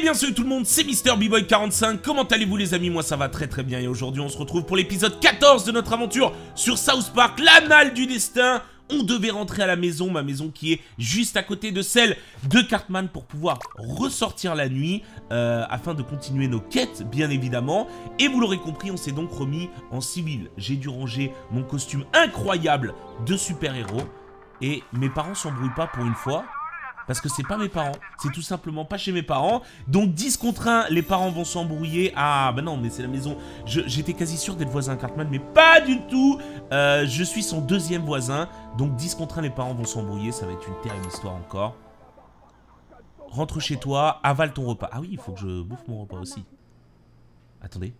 bien salut tout le monde, c'est MrBboy45, comment allez-vous les amis? Moi ça va très très bien et aujourd'hui on se retrouve pour l'épisode 14 de notre aventure sur South Park, l'Annale du Destin. On devait rentrer à la maison, ma maison qui est juste à côté de celle de Cartman pour pouvoir ressortir la nuit afin de continuer nos quêtes bien évidemment. Et vous l'aurez compris, on s'est donc remis en civil. J'ai dû ranger mon costume incroyable de super-héros et mes parents s'embrouillent pas pour une fois. Parce que c'est pas mes parents, c'est tout simplement pas chez mes parents. Donc 10 contre 1, les parents vont s'embrouiller. Ah bah non, mais c'est la maison. J'étais quasi sûr d'être voisin à Cartman, mais pas du tout. Je suis son deuxième voisin. Donc 10 contre 1, les parents vont s'embrouiller. Ça va être une terrible histoire encore. Rentre chez toi, avale ton repas. Ah oui, il faut que je bouffe mon repas aussi. Attendez.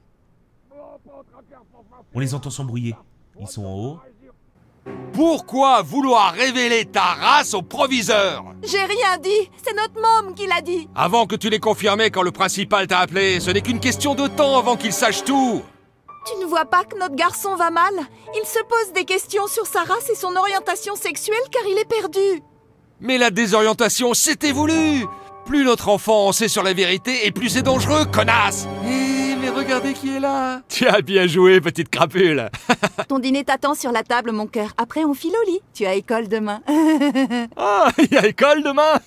On les entend s'embrouiller. Ils sont en haut. Pourquoi vouloir révéler ta race au proviseur? J'ai rien dit, c'est notre môme qui l'a dit. Avant que tu l'aies confirmé quand le principal t'a appelé, ce n'est qu'une question de temps avant qu'il sache tout. Tu ne vois pas que notre garçon va mal? Il se pose des questions sur sa race et son orientation sexuelle car il est perdu. Mais la désorientation, c'était voulu. Plus notre enfant en sait sur la vérité et plus c'est dangereux, connasse. Mais regardez qui est là. Tu as bien joué, petite crapule. Ton dîner t'attend sur la table, mon cœur. Après, on file au lit. Tu as école demain. Ah, il y a école demain.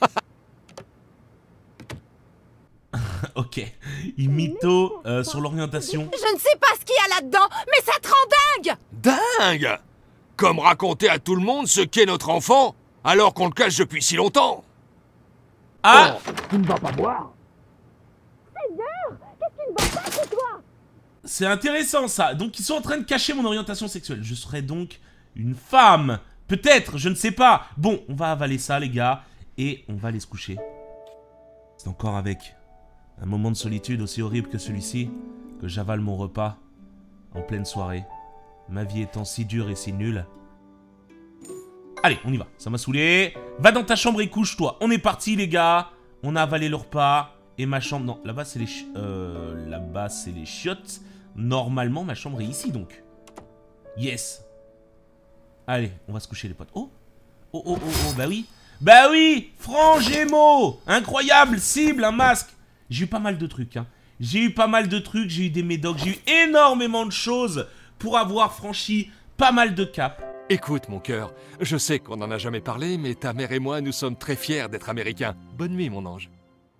Ok, il mytho sur l'orientation. Je ne sais pas ce qu'il y a là-dedans, mais ça te rend dingue. Dingue. Comme raconter à tout le monde ce qu'est notre enfant, alors qu'on le cache depuis si longtemps. Ah, Tu ne vas pas boire? Qu'est-ce qui ne va pas chez toi? c'est intéressant ça. Donc ils sont en train de cacher mon orientation sexuelle. Je serais donc une femme. Peut-être, je ne sais pas. Bon, on va avaler ça les gars. Et on va aller se coucher. C'est encore avec un moment de solitude aussi horrible que celui-ci que j'avale mon repas en pleine soirée. Ma vie étant si dure et si nulle. Allez, on y va. Ça m'a saoulé. Va dans ta chambre et couche-toi. On est parti les gars. On a avalé le repas. Et ma chambre... Non, là-bas c'est les... là-bas c'est les chiottes. Normalement, ma chambre est ici donc. Yes. Allez, on va se coucher les potes. Oh. Oh, oh, oh, oh, bah oui. Bah oui. Franc Gémeaux. Incroyable. Cible, un masque. J'ai eu pas mal de trucs, hein. J'ai eu pas mal de trucs. J'ai eu des médocs. J'ai eu énormément de choses pour avoir franchi pas mal de caps. Écoute, mon cœur, je sais qu'on n'en a jamais parlé, mais ta mère et moi, nous sommes très fiers d'être américains. Bonne nuit, mon ange.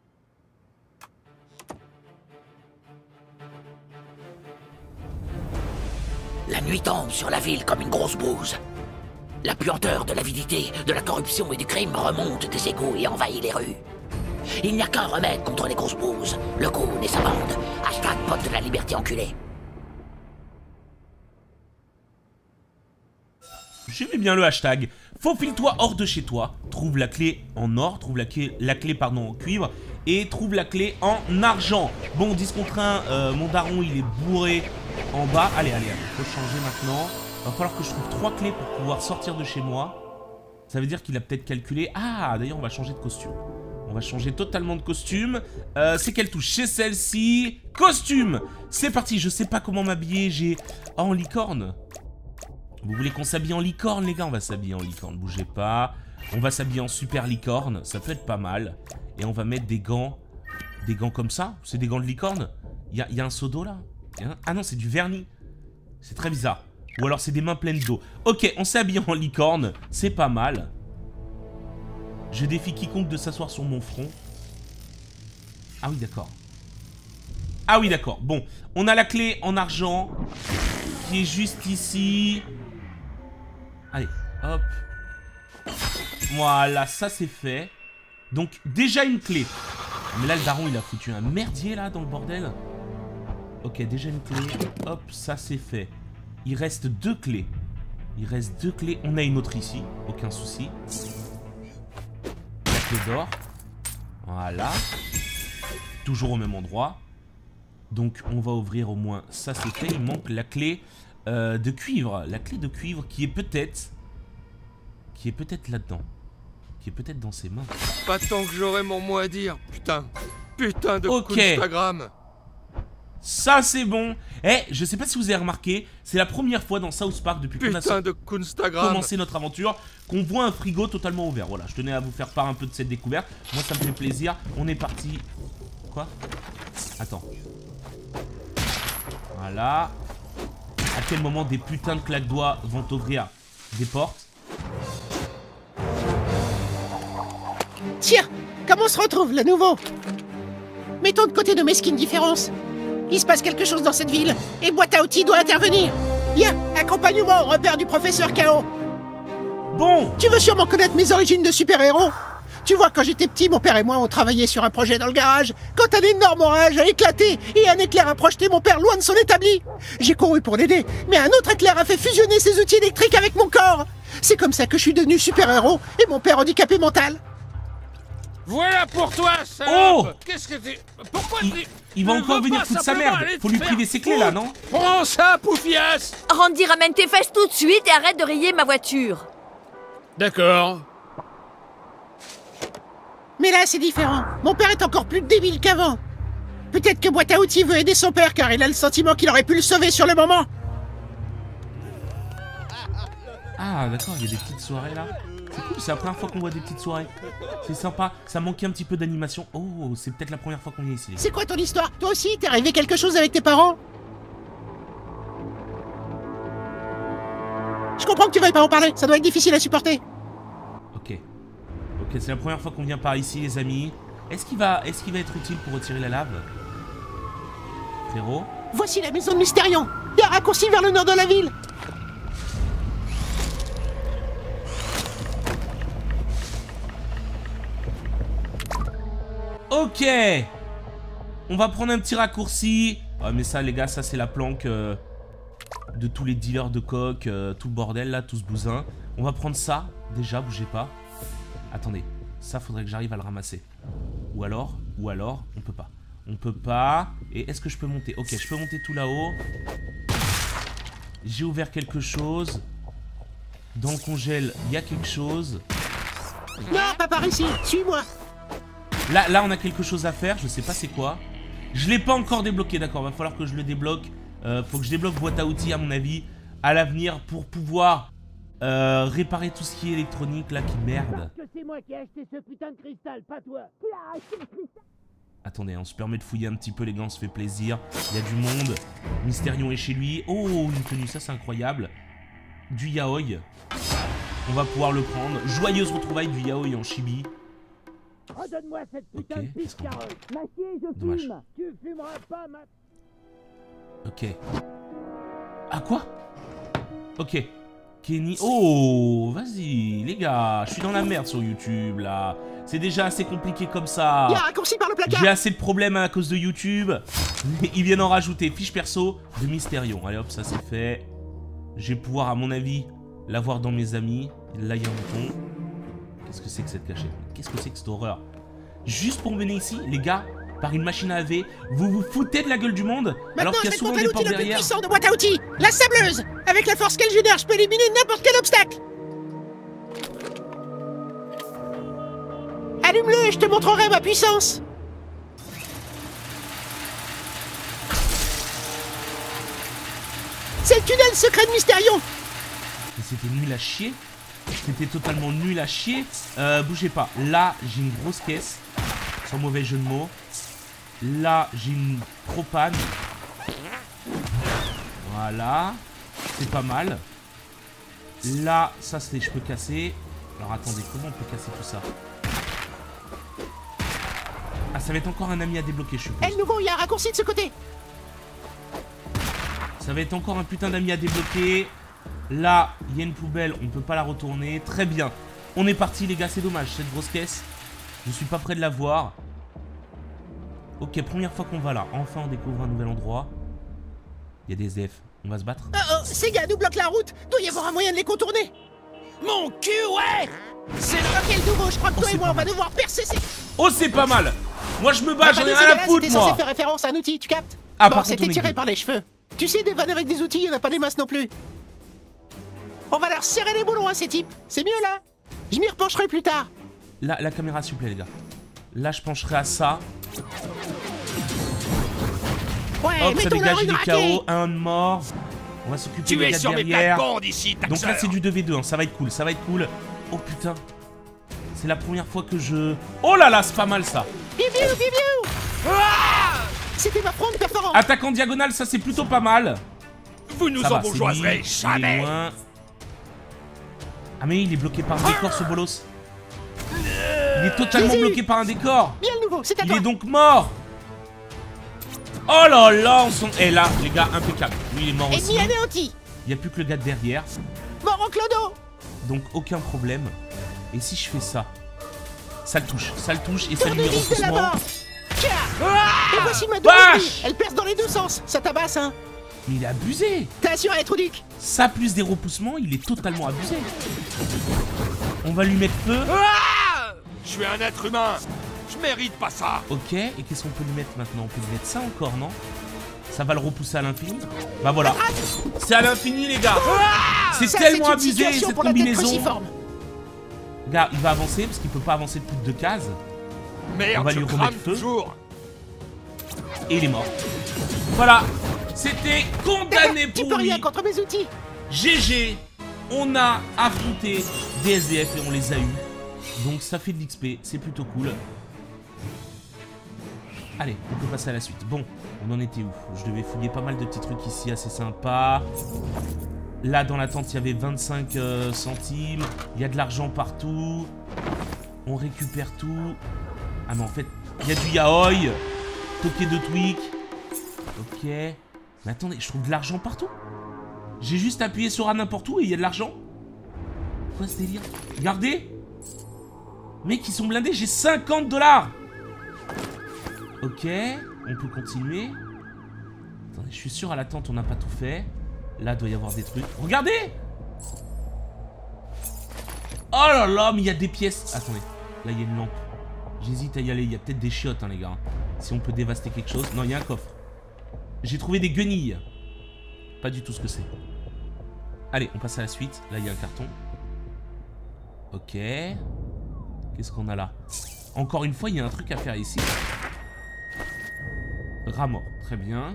La nuit tombe sur la ville comme une grosse bouse. La puanteur de l'avidité, de la corruption et du crime remonte des égouts et envahit les rues. Il n'y a qu'un remède contre les grosses bouses, le Goon et sa bande. Hashtag pote de la liberté enculée. J'aimais bien le hashtag. Faufile-toi hors de chez toi. Trouve la clé en or. Trouve la clé en cuivre. Et trouve la clé en argent. Bon, 10 contre 1. Mon daron, il est bourré en bas. Allez, allez, allez. Faut changer maintenant. Va falloir que je trouve 3 clés pour pouvoir sortir de chez moi. Ça veut dire qu'il a peut-être calculé. Ah, d'ailleurs, on va changer de costume. On va changer totalement de costume. C'est quelle touche? C'est celle-ci. Costume. C'est parti. Je sais pas comment m'habiller. J'ai... Oh, en licorne. Vous voulez qu'on s'habille en licorne, les gars? On va s'habiller en licorne, bougez pas. On va s'habiller en super licorne, ça peut être pas mal. Et on va mettre des gants comme ça. C'est des gants de licorne. Il y a un seau d'eau là. Ah non, c'est du vernis. C'est très bizarre. Ou alors c'est des mains pleines d'eau. Ok, on s'est habillé en licorne, c'est pas mal. Je défie quiconque de s'asseoir sur mon front. Ah oui, d'accord. Ah oui, d'accord. Bon, on a la clé en argent qui est juste ici. Allez, hop. Voilà, ça c'est fait. Donc, déjà une clé. Mais là, le daron, il a foutu un merdier, là, dans le bordel. Ok, déjà une clé. Hop, ça c'est fait. Il reste 2 clés. Il reste 2 clés. On a une autre ici, aucun souci. La clé d'or. Voilà. Toujours au même endroit. Donc, on va ouvrir au moins... Ça c'est fait. Il manque la clé... de cuivre, la clé de cuivre qui est peut-être là-dedans, qui est peut-être dans ses mains. Pas tant que j'aurai mon mot à dire, putain de Ok. Instagram. Ça c'est bon. Eh, je sais pas si vous avez remarqué, c'est la première fois dans South Park depuis qu'on a commencé notre aventure qu'on voit un frigo totalement ouvert. Voilà, je tenais à vous faire part un peu de cette découverte. Moi ça me fait plaisir. On est parti. Quoi? Attends. Voilà. À quel moment des putains de claques-doigts vont ouvrir des portes? Tiens, comment on se retrouve, le nouveau? Mettons de côté nos mesquines différences. Il se passe quelque chose dans cette ville, et boîte à outils doit intervenir. Viens, accompagne-moi au repère du professeur Chaos. Bon! Tu veux sûrement connaître mes origines de super-héros? Tu vois, quand j'étais petit, mon père et moi, on travaillait sur un projet dans le garage. Quand un énorme orage a éclaté et un éclair a projeté mon père loin de son établi. J'ai couru pour l'aider, mais un autre éclair a fait fusionner ses outils électriques avec mon corps. C'est comme ça que je suis devenu super-héros et mon père handicapé mental. Voilà pour toi, salope. Oh! Qu'est-ce que tu... Pourquoi Il va encore venir foutre sa merde. Faut lui priver ses clés là, non? Prends ça, poufiasse. Randy, ramène tes fesses tout de suite et arrête de rayer ma voiture. D'accord. Mais là, c'est différent. Mon père est encore plus débile qu'avant. Peut-être que boîte à outils veut aider son père car il a le sentiment qu'il aurait pu le sauver sur le moment. Ah d'accord, il y a des petites soirées là. C'est cool, c'est la première fois qu'on voit des petites soirées. C'est sympa, ça manquait un petit peu d'animation. Oh, c'est peut-être la première fois qu'on vient ici. C'est quoi ton histoire? Toi aussi, t'es arrivé quelque chose avec tes parents? Je comprends que tu veuilles pas en parler, ça doit être difficile à supporter. Ok. Ok, c'est la première fois qu'on vient par ici, les amis. Est-ce qu'il va être utile pour retirer la lave? Frérot? Voici la maison de Mystérion. Il y a un raccourci vers le nord de la ville. Ok. On va prendre un petit raccourci. Ah mais ça les gars, ça c'est la planque de tous les dealers de coke, tout le bordel là, tout ce bousin. On va prendre ça, déjà, bougez pas. Attendez, ça faudrait que j'arrive à le ramasser. Ou alors, on peut pas. On peut pas. Et est-ce que je peux monter? Ok, je peux monter tout là-haut. J'ai ouvert quelque chose. Dans le congèle, il y a quelque chose. Non, pas par ici, suis-moi. Là, on a quelque chose à faire, je sais pas c'est quoi. Je l'ai pas encore débloqué, d'accord, va falloir que je le débloque. Faut que je débloque boîte à outils, à mon avis, à l'avenir, pour pouvoir réparer tout ce qui est électronique, là, qui merde. C'est moi qui ai acheté ce putain de cristal, pas toi. Attendez, on se permet de fouiller un petit peu, les gars, on se fait plaisir. Il y a du monde. Mystérion est chez lui. Oh, une tenue, ça c'est incroyable. Du yaoi. On va pouvoir le prendre. Joyeuse retrouvaille du yaoi en chibi. Redonne-moi cette putain de piste carotte. Machier, je Dommage. fume. Tu fumeras pas, ma... Ok. Ah quoi? Ok. Kenny. Oh, vas-y, les gars. Je suis dans la merde sur YouTube, là. C'est déjà assez compliqué comme ça. Il y a un raccourci par le placard. J'ai assez de problèmes à cause de YouTube. Ils viennent en rajouter. Fiche perso de Mystérion. Allez hop, ça c'est fait. Je vais pouvoir, à mon avis, l'avoir dans mes amis. Là, il y a un bouton. Qu'est-ce que c'est que cette cachette? Qu'est-ce que c'est que cette horreur? Juste pour venir ici, les gars, par une machine à laver, vous vous foutez de la gueule du monde alors Maintenant, qu'il y a je vais te souvent montrer des l'outil portes le plus derrière. puissant de boîte à outils. La sableuse. Avec la force qu'elle génère, je peux éliminer n'importe quel obstacle. Allume-le et je te montrerai ma puissance. C'est le tunnel secret de Mystérion. Mais c'était nul à chier. C'était totalement nul à chier. Bougez pas. Là, j'ai une grosse caisse. Sans mauvais jeu de mots. Là, j'ai une propane. Voilà. C'est pas mal. Là, ça, c'est je peux casser. Alors, attendez. Comment on peut casser tout ça? Ah, ça va être encore un ami à débloquer, je suppose. Eh, le nouveau, il y a un raccourci de ce côté. Ça va être encore un putain d'ami à débloquer. Là, il y a une poubelle, on ne peut pas la retourner. Très bien. On est parti, les gars, c'est dommage. Cette grosse caisse, je suis pas prêt de la voir. Ok, première fois qu'on va là. Enfin, on découvre un nouvel endroit. Il y a des SDF. On va se battre. Oh, ces gars nous bloquent la route. Doit y avoir un moyen de les contourner. Mon cul, ouais. C'est le le nouveau. Je crois que toi c'est et moi, pas on va mal. devoir percer ces... Oh, c'est pas mal. Moi, je me bats, j'en ai Ces rien à gars-là, foutre, c'était censé moi. faire référence à un outil, tu captes? Ah, bon, par contre, c'était on est tiré deux. par les cheveux. Tu sais, des vannes avec des outils, il n'y en a pas des masses non plus. On va leur serrer les boulons à ces types. C'est mieux, là. Je m'y repencherai plus tard. Là, la caméra, s'il vous plaît, les gars. Là, je pencherai à ça. Ouais, Hop, ça mettons dégage, leur il une est raquée. KO. Un de mort. On va s'occuper Tu des es gars sur mes derrière. plates-bandes ici, Donc là, c'est du 2v2, hein. Ça va être cool, ça va être cool. Oh putain. C'est la première fois que je... Oh là là, c'est pas mal ça. Biu, biu, biu, biu. C'était ma fronde perforante. Attaque en diagonale, ça c'est plutôt pas mal. Vous nous Ça va, embourgeoiserez c'est lui, il est jamais. loin. Ah mais il est bloqué par un décor ce bolos. Il est totalement Vas-y. bloqué par un décor. Bien le nouveau, c'est à Il toi. est donc mort. Oh là là, on s'en... Eh là, les gars, impeccable. Lui il est mort aussi. Ennemi anéanti. Il n'y a plus que le gars de derrière. Mort en clodo. Donc aucun problème. Et si je fais ça? Ça le touche et ça lui met Tournevis de la repoussement. mort. Tiens. Et voici ma double Vache. vie. Elle perce dans les deux sens. Ça tabasse, hein. Mais il est abusé. T'as assuré, Troudic. Ça plus des repoussements, il est totalement abusé. On va lui mettre feu. Je suis un être humain. Je mérite pas ça. Ok, et qu'est-ce qu'on peut lui mettre maintenant? On peut lui mettre ça encore, non? Ça va le repousser à l'infini. Bah voilà. C'est à l'infini, les gars. C'est Ça, tellement une abusé, situation cette pour la tête combinaison. cruciforme. Regarde, il va avancer parce qu'il peut pas avancer de plus de 2 cases. Merde, On va je lui crame remettre feu. toujours. Et il est mort. Voilà. C'était condamné Tu pour peux lui. rien contre mes outils. GG. On a affronté des SDF et on les a eus. Donc ça fait de l'XP, c'est plutôt cool. Allez, on peut passer à la suite. Bon, on en était où? Je devais fouiller pas mal de petits trucs ici assez sympas. Là, dans la tente, il y avait 25 centimes. Il y a de l'argent partout. On récupère tout. Ah, mais en fait, il y a du yaoi. Toqué de tweak. Ok. Mais attendez, je trouve de l'argent partout. J'ai juste appuyé sur A n'importe où et il y a de l'argent. Quoi ce délire? Regardez. Mec, ils sont blindés, j'ai 50 $. Ok, on peut continuer. Attendez, je suis sûr à la tente on n'a pas tout fait. Là, doit y avoir des trucs. Regardez. Oh là là, mais il y a des pièces. Attendez, là il y a une lampe. J'hésite à y aller, il y a peut-être des chiottes, hein, les gars. Si on peut dévaster quelque chose. Non, il y a un coffre. J'ai trouvé des guenilles. Pas du tout ce que c'est. Allez, on passe à la suite. Là, il y a un carton. Ok. Qu'est-ce qu'on a là? Encore une fois, il y a un truc à faire ici. Rat mort. Très bien.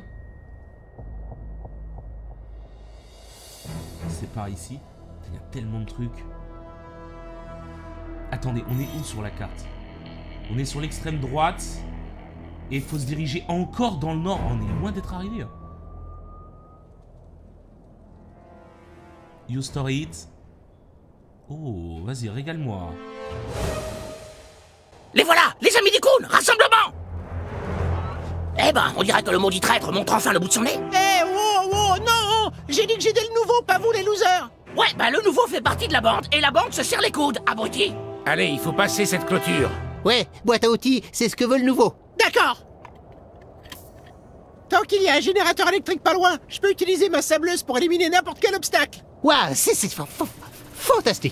C'est par ici. Il y a tellement de trucs. Attendez, on est où sur la carte? On est sur l'extrême droite. Et il faut se diriger encore dans le nord. On est loin d'être arrivé. You story it. Oh, vas-y, régale-moi. Les voilà, les amis des Coons, rassemblement! Eh ben, on dirait que le maudit traître montre enfin le bout de son nez. Eh, wow, non. J'ai dit que j'étais le nouveau, pas vous les losers. Ouais, ben le nouveau fait partie de la bande, et la bande se serre les coudes, abruti. Allez, il faut passer cette clôture. Ouais, boîte à outils, c'est ce que veut le nouveau. D'accord. Tant qu'il y a un générateur électrique pas loin, je peux utiliser ma sableuse pour éliminer n'importe quel obstacle. Waouh, c'est fantastique.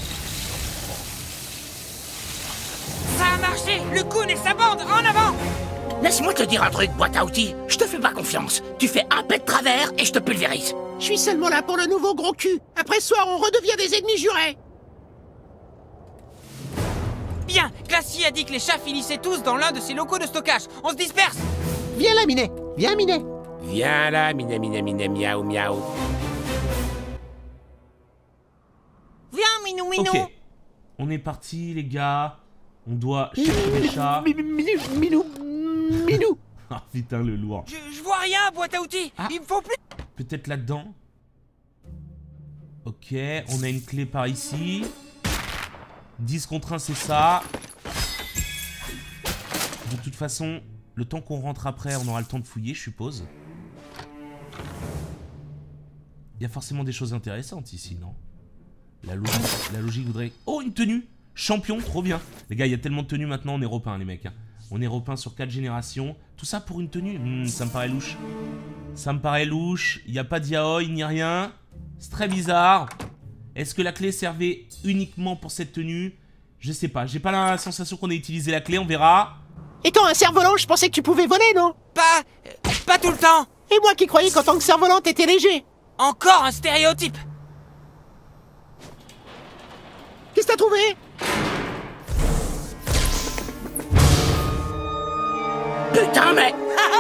Ça a marché! Le Coon et sa bande, en avant! Laisse-moi te dire un truc, boîte à outils. Je te fais pas confiance. Tu fais un pet de travers et je te pulvérise. Je suis seulement là pour le nouveau gros cul. Après ce soir, on redevient des ennemis jurés. Bien, Glacier a dit que les chats finissaient tous dans l'un de ses locaux de stockage. On se disperse! Viens là, Minet. Viens, Minet. Viens là, miaou, miaou. Viens, Minou, Minou! Ok. On est parti, les gars. On doit chercher les chats. Minou. Ah putain, le lourd. Je vois rien, boîte à outils! Ah. Il me faut plus... Peut-être là-dedans. Ok, on a une clé par ici. 10 contre 1, c'est ça. De toute façon, le temps qu'on rentre après, on aura le temps de fouiller, je suppose. Il y a forcément des choses intéressantes ici, non? La logique voudrait... Oh, une tenue! Champion, trop bien. Les gars, il y a tellement de tenues maintenant, on est repeint, les mecs. Hein. On est repeint sur 4 générations. Tout ça pour une tenue? Ça me paraît louche. Ça me paraît louche. Il n'y a pas de yaoi ni rien. C'est très bizarre. Est-ce que la clé servait uniquement pour cette tenue? Je sais pas. J'ai pas la sensation qu'on ait utilisé la clé. On verra. Étant un cerf-volant, je pensais que tu pouvais voler, non? Pas tout le temps! Et moi qui croyais qu'en tant que cerf-volant, t'étais léger. Encore un stéréotype! Qu'est-ce que t'as trouvé? Putain, mais...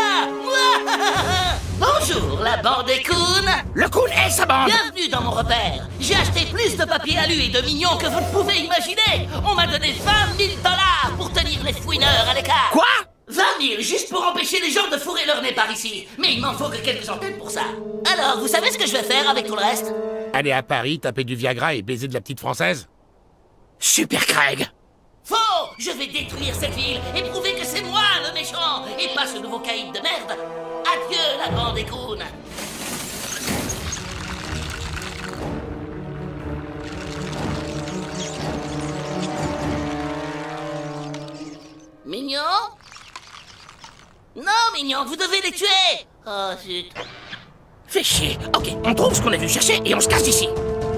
Bonjour, la bande des Coons. Le Coon et sa bande. Bienvenue dans mon repère. J'ai acheté plus de papier alu et de mignons que vous ne pouvez imaginer. On m'a donné 20 000 $ pour tenir les fouineurs à l'écart. Quoi? 20 000 juste pour empêcher les gens de fourrer leur nez par ici. Mais il m'en faut que quelques centaines pour ça. Alors, vous savez ce que je vais faire avec tout le reste? Aller à Paris, taper du Viagra et baiser de la petite française? Super Craig! Faux! Je vais détruire cette ville et prouver que c'est moi le méchant et pas ce nouveau caïd de merde. Adieu la bande écoune. Mignon? Non, Mignon, vous devez les tuer! Oh, zut. Fais chier. Ok, on trouve ce qu'on a dû chercher et on se casse d'ici.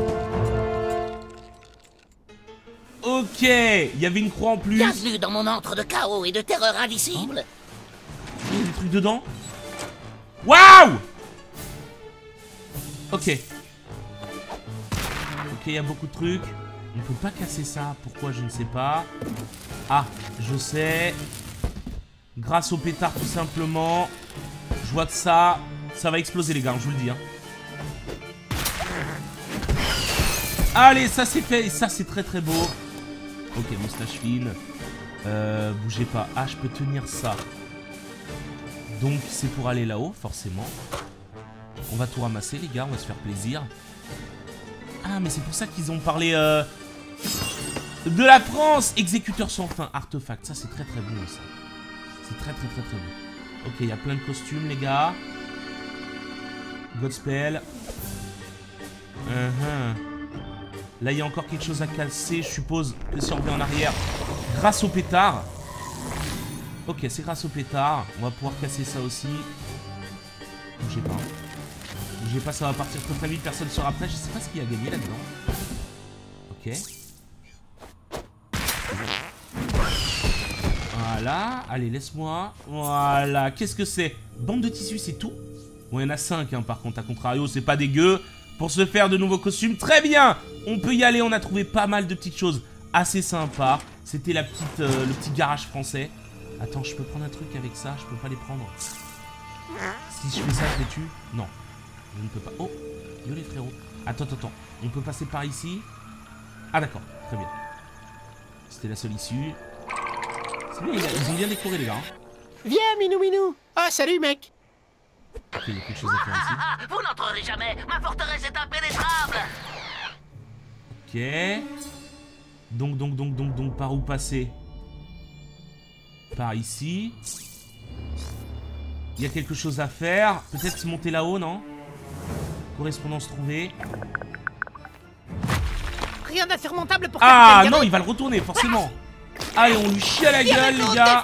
Ok, il y avait une croix en plus. Bienvenue dans mon antre de chaos et de terreur indicible. Il y a des trucs dedans. Waouh! Ok. Ok, il y a beaucoup de trucs. On peut pas casser ça. Pourquoi, je ne sais pas. Ah, je sais. Grâce au pétard, tout simplement. Je vois que ça va exploser, les gars, je vous le dis. Hein. Allez, ça c'est fait. Et ça, c'est très très beau. Ok, moustache fine. Bougez pas. Ah, je peux tenir ça. Donc, c'est pour aller là-haut, forcément. On va tout ramasser, les gars. On va se faire plaisir. Ah, mais c'est pour ça qu'ils ont parlé de la France. Exécuteur sans fin. Artefact. Ça, c'est très très beau, ça. C'est très très très très beau. Ok, il y a plein de costumes, les gars. Godspell. Là, il y a encore quelque chose à casser. Je suppose que si on revient en arrière, grâce au pétard. Ok, c'est grâce au pétard. On va pouvoir casser ça aussi. Bougez pas. Bougez pas, ça va partir très très vite. Personne ne sera prêt. Je sais pas ce qu'il y a gagné là-dedans. Ok. Voilà. Allez, laisse-moi. Voilà. Qu'est-ce que c'est? Bande de tissu, c'est tout? Bon, il y en a 5, hein, par contre. À contrario, c'est pas dégueu. Pour se faire de nouveaux costumes. Très bien. On peut y aller. On a trouvé pas mal de petites choses assez sympas. C'était la petite, le petit garage français. Attends, je peux prendre un truc avec ça? Je peux pas les prendre. Si je fais ça, je les tue? Non. Je ne peux pas. Oh, yo les frérots. Attends. On peut passer par ici? Ah d'accord, très bien. C'était la seule issue. C'est bien, ils ont bien décoré, les gars. Viens, Minou. Ah, salut, mec. Ok, il y a quelque chose à faire ici. Vous n'entrerez jamais. Ma forteresse est impénétrable. Ok. Donc, par où passer? Par ici. Il y a quelque chose à faire. Peut-être se monter là-haut, non? Correspondance trouvée. Rien d'insurmontable pour Ah non, il va le retourner, forcément. Allez, on lui chie à la gueule, les gars.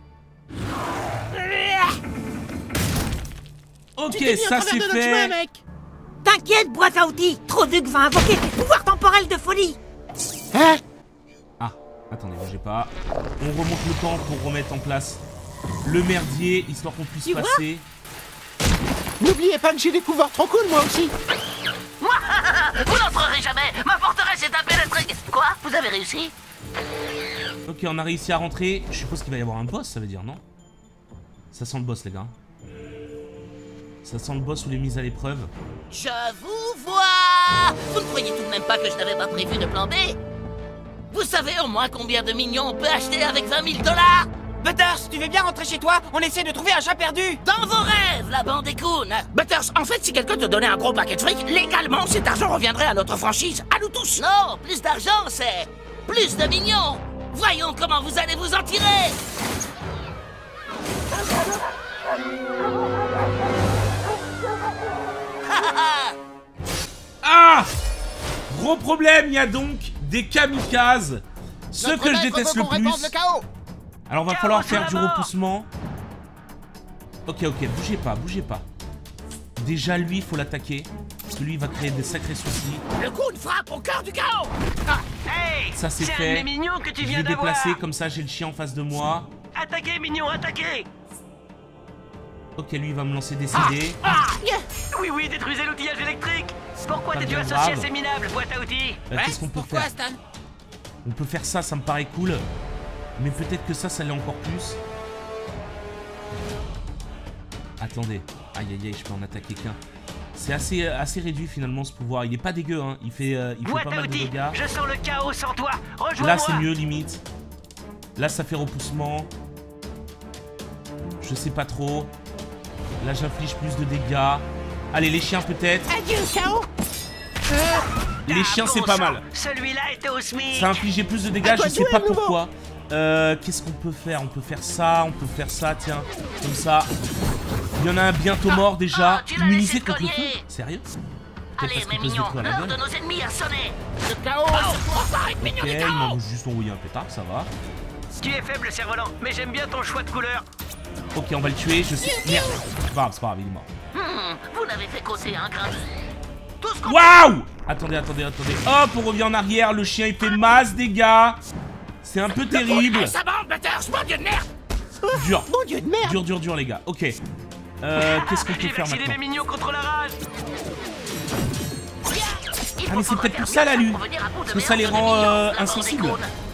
Ok, ça c'est fait. T'inquiète, boîte à outils. Troduc va invoquer tes pouvoirs temporels de folie. Hein? Ah, attendez, bougez pas. On remonte le temps pour remettre en place le merdier, histoire qu'on puisse passer. N'oubliez pas que j'ai des pouvoirs trop cool, moi aussi. Vous n'entrerez jamais. Ma forteresse est impénétrable. Quoi? Vous avez réussi? Ok, on a réussi à rentrer. Je suppose qu'il va y avoir un boss, ça veut dire, non? Ça sent le boss, les gars. Ça sent le boss ou les mises à l'épreuve. Je vous vois. Vous ne croyez tout de même pas que je n'avais pas prévu de plan B? Vous savez au moins combien de mignons on peut acheter avec 20 000 $? Butters, tu veux bien rentrer chez toi? On essaie de trouver un chat perdu. Dans vos rêves, la bande écoune. Butters, en fait, si quelqu'un te donnait un gros paquet de fric, légalement, cet argent reviendrait à notre franchise, à nous tous. Non, plus d'argent, c'est plus de mignons. Voyons comment vous allez vous en tirer. Ah! Gros problème, il y a donc des kamikazes. Ce que je déteste le plus. Alors va falloir faire du repoussement. Ok, bougez pas. Déjà lui, il faut l'attaquer. Parce que lui, il va créer des sacrés soucis. Le coup de frappe au cœur du chaos. Ça c'est fait. Je vais déplacer, comme ça j'ai le chien en face de moi. Attaquez, mignon, attaquez. Ok, lui il va me lancer des CD. Oui, détruisez l'outillage électrique. Pourquoi Pas t'es dû bien associer grave. ces minables, boîte à outils? Qu'est-ce qu'on peut Pourquoi, faire? Stan? On peut faire ça me paraît cool. Mais peut-être que ça l'est encore plus. Attendez. Aïe, je peux en attaquer qu'un. C'est assez réduit finalement ce pouvoir. Il est pas dégueu, hein. Il fait Boîte pas à mal de outils, dégâts. je sens le chaos sans toi. Rejoins-moi. Là c'est mieux limite. Là ça fait repoussement. Je sais pas trop. Là, j'inflige plus de dégâts. Allez, les chiens peut-être. Adieu, K.O. Les chiens, c'est pas mal. Celui-là était au SMIC. Ça a infligé plus de À dégâts, toi je de sais jouer, pas à nouveau. pourquoi. Qu'est-ce qu'on peut faire? On peut faire ça, tiens. Comme ça. Il y en a un bientôt mort déjà. Ah, tu l'as Immunisé laissé contre le feu. cogner. Sérieux? Allez, Peut-être parce mes qu'il peut se mignons, détruire la l'heure de gueule. nos ennemis a sonné. Le chaos. Ok, il m'a juste envoyé un pétard, ça va. Tu es faible, cerf-volant, mais j'aime bien ton choix de couleur. Ok, on va le tuer, je sais. Merde. C'est pas grave, il est mort. Vous n'avez fait qu'ôter un grain. Tout ce qu'on... Waouh! Attendez. Hop, on revient en arrière, le chien il fait masse dégâts. C'est un peu terrible. Ça bande, batters, mon dieu de merde. Dur. Mon dieu de merde. Dur, les gars. Ok. Qu'est-ce qu'on peut J'ai faire vacciné maintenant? mes mignons contre la rage. Ah, mais c'est peut-être pour ça la lune. Parce que ça les rend insensibles.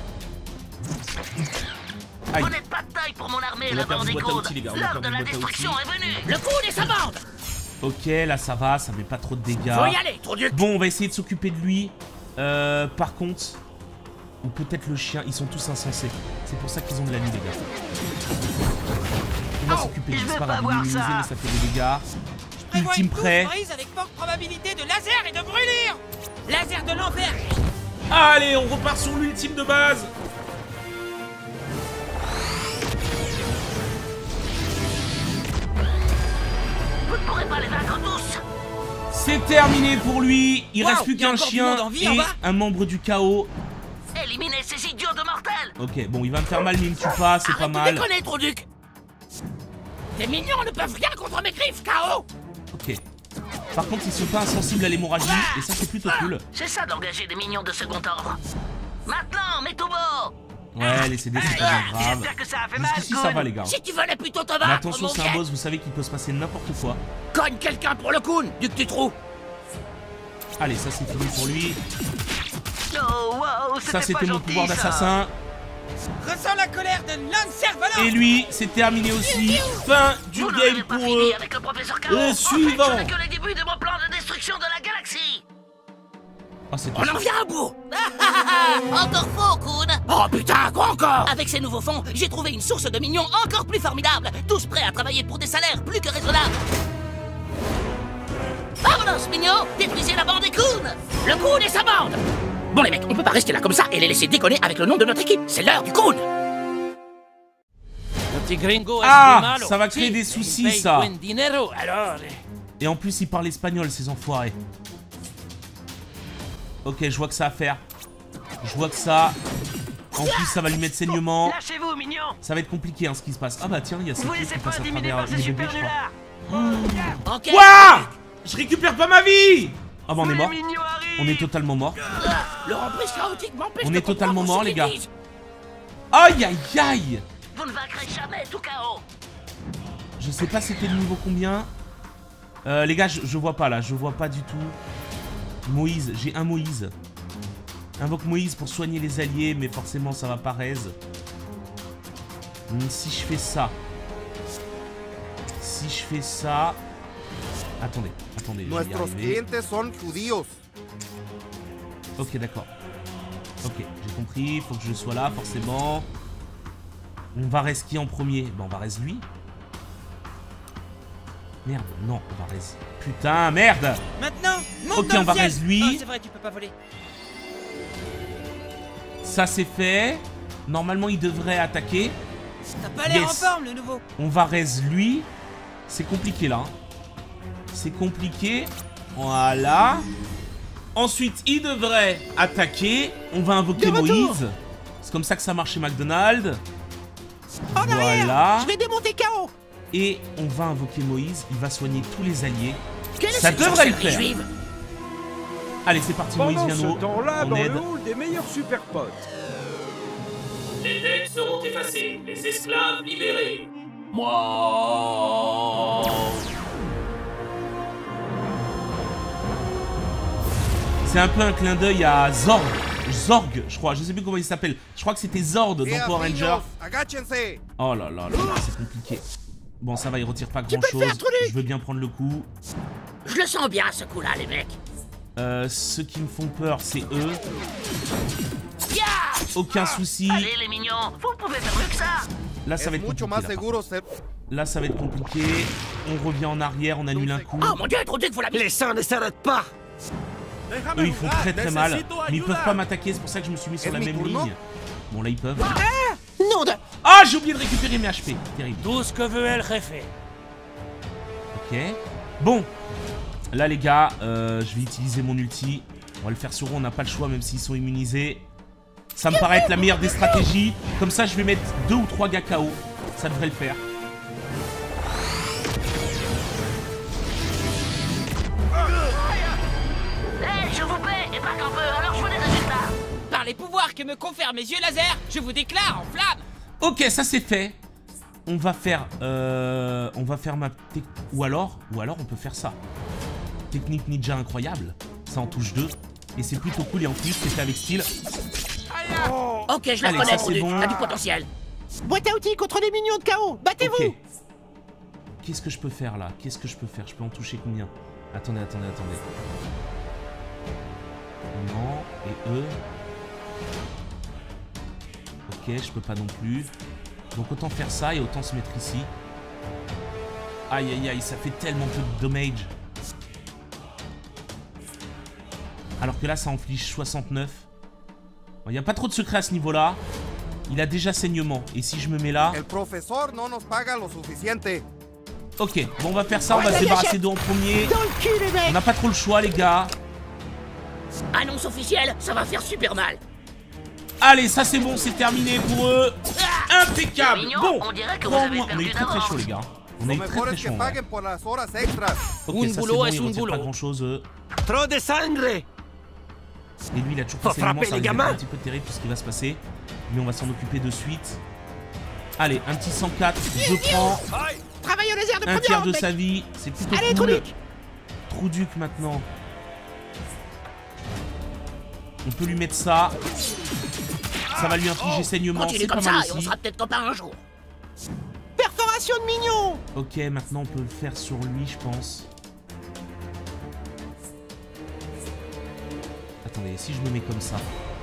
Aïe. Vous n'êtes pas de taille pour mon armée, On a la perdu bande des boîte à cônes. outils, les gars, on a L'heure perdu de la boîte à destruction outils. est venue. Le coup et sa bande. Ok, là ça va, ça met pas trop de dégâts. Faut y aller, trop dur. Bon, on va essayer de s'occuper de lui. Par contre, ou peut-être le chien, ils sont tous insensés. C'est pour ça qu'ils ont de la nuit, les gars. On va s'occuper de lui, je c'est veux pas pas grave, voir il est immunisé, ça. mais ça fait des dégâts. Prévois Ultime une douce prêt. brise avec forte probabilité de laser et de brûlure. Laser de l'enfer. Allez, on repart sur l'ultime de base. Vous ne pourrez pas les vaincre tous. C'est terminé pour lui. Il Waouh, reste plus il y a qu'un encore du chien monde en vie, en et bas. un membre du chaos. Éliminez ces idiots de mortels. Ok, bon, il va me faire mal, mais il me tue pas, c'est pas Arrête de mal. déconner, Trouduc. Tes mignons ne peuvent rien contre mes griffes, KO. Ok. Par contre, ils sont pas insensibles à l'hémorragie, et ça, c'est plutôt cool. C'est ça d'engager des mignons de second ordre. Maintenant, Metubo. Ouais, les CD, c'est pas bien grave. J'espère que ça a fait mal, Jusqu'ici, ça Coon. va, les gars. Si tu venais plutôt te Mais battre, attention, mon c'est un vieux. boss, vous savez qu'il peut se passer n'importe quoi. Cogne quelqu'un pour le Coon, Duc du trou. Allez, ça, c'est fini pour lui. Oh, wow, Ça, pas c'était mon gentil, pouvoir ça. d'assassin. Ressens la colère de l'un Et lui, c'est terminé aussi. Fin du Vous n'avez game pas pour fini eux. avec le professeur KO. Le En suivant. fait, ce n'est que le début de mon plan de destruction de la galaxie. Oh, c'est On en pas vient à bout. Encore faux, Coon. Oh putain, quoi encore? Avec ces nouveaux fonds, j'ai trouvé une source de mignons encore plus formidable, tous prêts à travailler pour des salaires plus que raisonnables. Vamonos, mignons, détruisez la bande des Coon. Le Coon et sa bande. Bon les mecs, on peut pas rester là comme ça et les laisser déconner avec le nom de notre équipe. C'est l'heure du Coon. Le petit gringo Ah, ça va créer des soucis, ça. dinero, alors. Et en plus, il parle espagnol, ces enfoirés. Ok, je vois que ça à faire. Je vois que ça... En plus, ça va lui mettre saignement. Lâchez-vous, mignon. Ça va être compliqué, hein, ce qui se passe. Ah bah tiens, il y a cette Vous truc laissez qui pas passe à intimider travers par ces les super bébés, je crois. nullards. Ok. Quoi? Je récupère pas ma vie. Ah bah on est mort. Les mignons arrivent. On est totalement mort. Le reprise chaotique m'empêche On de est totalement comprendre morts, ce les qu'ils gars. disent. Aïe aïe aïe. Vous ne vaincrez jamais tout KO. Je sais pas c'était le niveau combien. Les gars, je vois pas là, je vois pas du tout. Moïse, j'ai un Moïse. Invoque Moïse pour soigner les alliés, mais forcément ça va pas raise. Si je fais ça. Si je fais ça. Attendez, je vais y Nuestros arriver. clientes son judíos. Ok, d'accord. Ok, j'ai compris, faut que je sois là, forcément. On va reste qui en premier? Bah on va reste lui. Merde, non, on va reste... Putain, merde. Maintenant, monte Ok, dans on le va ciel. reste lui. Oh, c'est vrai, tu peux pas voler. Ça c'est fait. Normalement il devrait attaquer. T'as pas l'air Yes. en forme, le nouveau. On va reste lui. C'est compliqué là. C'est compliqué. Voilà. Ensuite il devrait attaquer. On va invoquer De retour. Moïse. C'est comme ça que ça marche chez McDonald's. En arrière. Voilà. Je vais démonter KO. Et on va invoquer Moïse. Il va soigner tous les alliés. Quelle est Ça cette devrait le sorcellerie faire. juive? Allez c'est parti Moïse, Pendant viens ce nous. temps-là, On dans aide. le hall des meilleurs super potes. Les dettes seront effacées, les esclaves libérés. C'est un peu un clin d'œil à Zorg. Zorg, je crois. Je sais plus comment il s'appelle. Je crois que c'était Zord dans Power Ranger. Agáchense. Oh là là là, là, c'est compliqué. Bon, ça va, il retire pas Tu grand peux le chose. faire, Trolli. Je veux bien prendre le coup. Je le sens bien, ce coup-là, les mecs. Ceux qui me font peur, c'est eux. Ya Aucun souci. Allez les mignons, vous pouvez faire mieux que ça. Là, ça va être mucho compliqué. más Là, seguro ser... là, ça va être compliqué. On revient en arrière, on annule un coup. Oh mon dieu, trop dur, faut la... Les sangs ne s'arrêtent pas. Eux, ils font très mal. Mais ils peuvent pas m'attaquer, c'est pour ça que je me suis mis sur la même ligne. Bon, là, ils peuvent. Non de... Ah, j'ai oublié de récupérer mes HP. Terrible. Tout ce que veut El Jefe. Ok. Bon. Là, les gars, je vais utiliser mon ulti. On va le faire sur eux, on n'a pas le choix, même s'ils sont immunisés. Ça me paraît être la meilleure des stratégies. Comme ça, je vais mettre 2 ou 3 gars KO. Ça devrait le faire. Je vous paie, et pas qu'un peu, alors je veux des résultats. Par les pouvoirs que me confèrent mes yeux laser, je vous déclare en flamme. Ok, ça c'est fait. On va faire ma ou alors on peut faire ça. Technique ninja incroyable. Ça en touche 2. Et c'est plutôt cool et en plus c'est fait avec style. Ok, je la Allez, connais, ça, gros c'est duc, bon. t'as du potentiel. Boîte à outils contre les mignons de KO. Battez-vous. Ok. Qu'est-ce que je peux faire là? Qu'est-ce que je peux faire? Je peux en toucher combien? Attendez. Non, et eux. Ok, je peux pas non plus. Donc autant faire ça et autant se mettre ici. Aïe aïe aïe, ça fait tellement peu de damage. Alors que là, ça inflige 69. Il n'y a pas trop de secret à ce niveau-là. Il a déjà saignement. Et si je me mets là... El profesor no nos paga lo suficiente. Ok, bon, on va faire ça. On va se débarrasser d'eux en premier. Dans le cul, les mecs. On n'a pas trop le choix, les gars. Annonce officielle, ça va faire super mal. Allez, ça c'est bon, c'est terminé pour eux. Impeccable. Mignon, Bon, on dirait que vous bon, avez on a eu perdu très d'avance. chaud, les gars. On a Lo eu mejor très es que chaud. Ouais. paguen por las horas extras. Ok, Un ça c'est boulot bon, est ils un retirent boulot. pas grand chose. Trop de sangre. Et lui, il a toujours Faut pas saignement, frapper ça les risque d'être gamins. un petit peu terrible tout ce qui va se passer. Mais on va s'en occuper de suite. Allez, un petit 104, je prends. Travail au laser de Un première tiers ordre, de mec. sa vie, c'est plutôt Allez, cool. Trouduc. Trouduc maintenant. On peut lui mettre ça. Ça va lui infliger saignement, Continue c'est pas comme mal ça et on aussi. sera peut-être copains un jour. Perforation de mignon. Ok, maintenant on peut le faire sur lui, je pense. Attendez, si je me mets comme ça.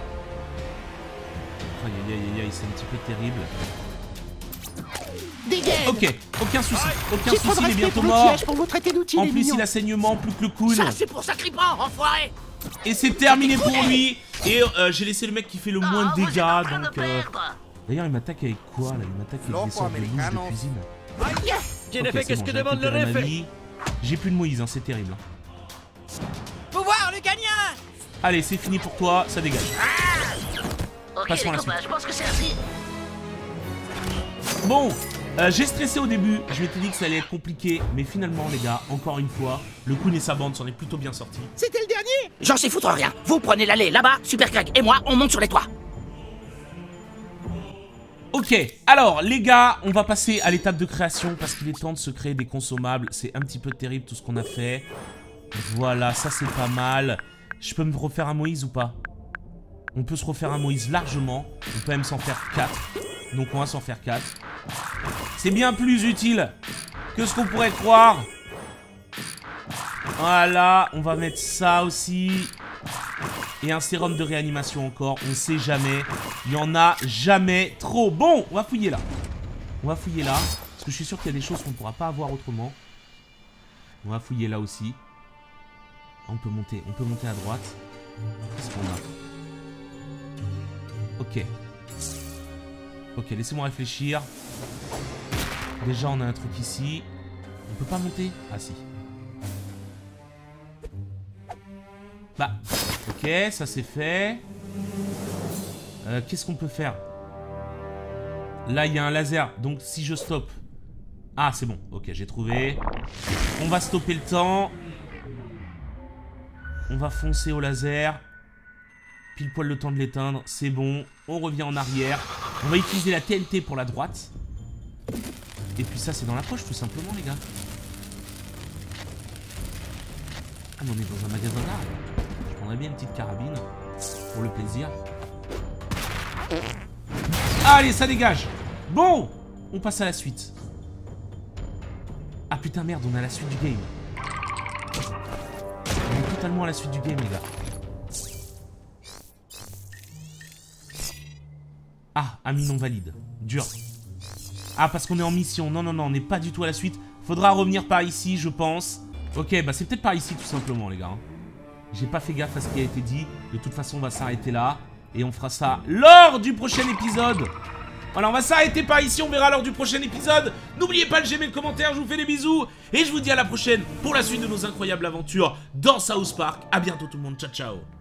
Aïe aïe aïe aïe, c'est un petit peu terrible. Dégage. Ok, aucun souci, J'ai trop de il est respect bientôt pour mort. l'outillage pour vous traiter d'outils, En les plus, mignons. il a saignement, plus que le cool. Ça, c'est pour Sacripant, enfoiré. Et c'est terminé pour lui. Et j'ai laissé le mec qui fait le moins de vous êtes en dégâts, train de donc... perdre. D'ailleurs, il m'attaque avec quoi, là? Il m'attaque avec des Loco sortes de bouches de americano. cuisine. Je ne Ok, fais c'est que ce bon, que j'ai demande le récupéré ma Jefe. vie. J'ai plus de Moïse, hein, c'est terrible. Pouvoir lucanien. Allez, c'est fini pour toi, ça dégage. Ok, Passons à les la copains, je pense que c'est ainsi. Bon, j'ai stressé au début, je m'étais dit que ça allait être compliqué, mais finalement les gars, encore une fois, le Kun et sa bande s'en est plutôt bien sorti. C'était le dernier. J'en sais foutre rien. Vous prenez l'allée là-bas, Super Greg et moi, on monte sur les toits. Ok, alors les gars, on va passer à l'étape de création parce qu'il est temps de se créer des consommables. C'est un petit peu terrible tout ce qu'on a fait. Voilà, ça c'est pas mal. Je peux me refaire un Moïse ou pas? On peut se refaire un Moïse largement. On peut même s'en faire 4. Donc on va s'en faire 4. C'est bien plus utile que ce qu'on pourrait croire. Voilà, on va mettre ça aussi. Et un sérum de réanimation encore, on sait jamais. Il y en a jamais trop. Bon, on va fouiller là. On va fouiller là. Parce que je suis sûr qu'il y a des choses qu'on ne pourra pas avoir autrement. On va fouiller là aussi. On peut monter à droite. Qu'est-ce qu'on a? Ok. Ok, laissez-moi réfléchir. Déjà, on a un truc ici. On peut pas monter? Ah si. Bah, ok, ça c'est fait. Qu'est-ce qu'on peut faire? Là, il y a un laser. Donc, si je stoppe... Ah, c'est bon. Ok, j'ai trouvé. On va stopper le temps. On va foncer au laser. Pile poil le temps de l'éteindre. C'est bon. On revient en arrière. On va utiliser la TNT pour la droite. Et puis ça, c'est dans la poche, tout simplement, les gars. Ah, mais on est dans un magasin d'armes. Je prendrais bien une petite carabine. Pour le plaisir. Allez, ça dégage. Bon, on passe à la suite. Ah putain, merde, on a la suite du game. On est totalement à la suite du game, les gars. Ah, ami non valide. Dur. Ah, parce qu'on est en mission. Non, non, non, on n'est pas du tout à la suite. Faudra revenir par ici, je pense. Ok, bah c'est peut-être par ici, tout simplement, les gars. J'ai pas fait gaffe à ce qui a été dit. De toute façon, on va s'arrêter là. Et on fera ça lors du prochain épisode. Voilà, on va s'arrêter par ici. On verra lors du prochain épisode. N'oubliez pas de j'aimer le commentaire. Je vous fais des bisous. Et je vous dis à la prochaine pour la suite de nos incroyables aventures dans South Park. A bientôt, tout le monde. Ciao, ciao.